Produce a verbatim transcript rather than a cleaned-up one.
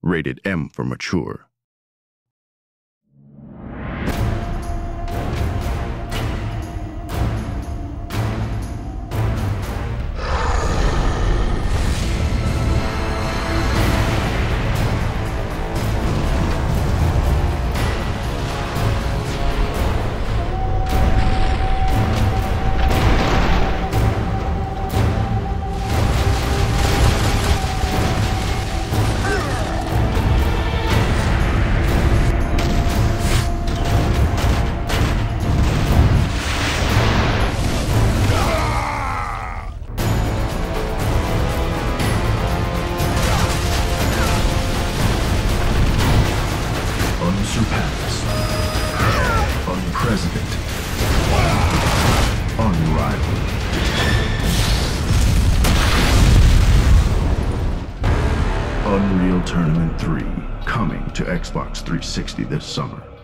Rated M for mature. Unsurpassed, unprecedented, unrivaled. Unreal Tournament three, coming to Xbox three sixty this summer.